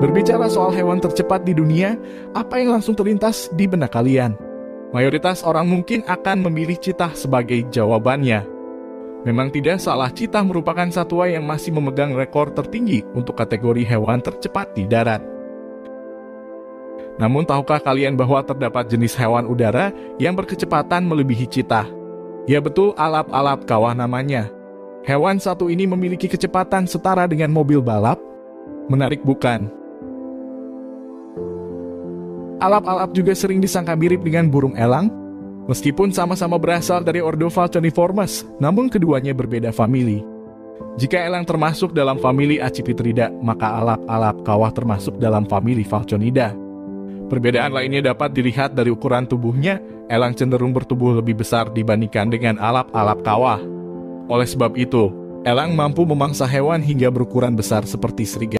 Berbicara soal hewan tercepat di dunia, apa yang langsung terlintas di benak kalian? Mayoritas orang mungkin akan memilih citah sebagai jawabannya. Memang tidak salah, citah merupakan satwa yang masih memegang rekor tertinggi untuk kategori hewan tercepat di darat. Namun tahukah kalian bahwa terdapat jenis hewan udara yang berkecepatan melebihi citah? Ya betul, alap-alap kawah namanya. Hewan satu ini memiliki kecepatan setara dengan mobil balap. Menarik bukan? Alap-alap juga sering disangka mirip dengan burung elang. Meskipun sama-sama berasal dari ordo Falconiformes, namun keduanya berbeda famili. Jika elang termasuk dalam famili Accipitridae, maka alap-alap kawah termasuk dalam famili Falconidae. Perbedaan lainnya dapat dilihat dari ukuran tubuhnya. Elang cenderung bertubuh lebih besar dibandingkan dengan alap-alap kawah. Oleh sebab itu, elang mampu memangsa hewan hingga berukuran besar seperti serigala.